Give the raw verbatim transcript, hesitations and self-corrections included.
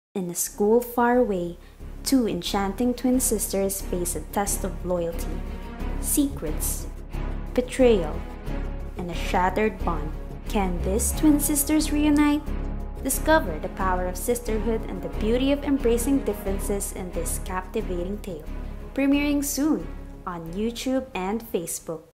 In a school far away, two enchanting twin sisters face a test of loyalty, secrets, betrayal, and a shattered bond. Can these twin sisters reunite? Discover the power of sisterhood and the beauty of embracing differences in this captivating tale. Premiering soon on YouTube and Facebook.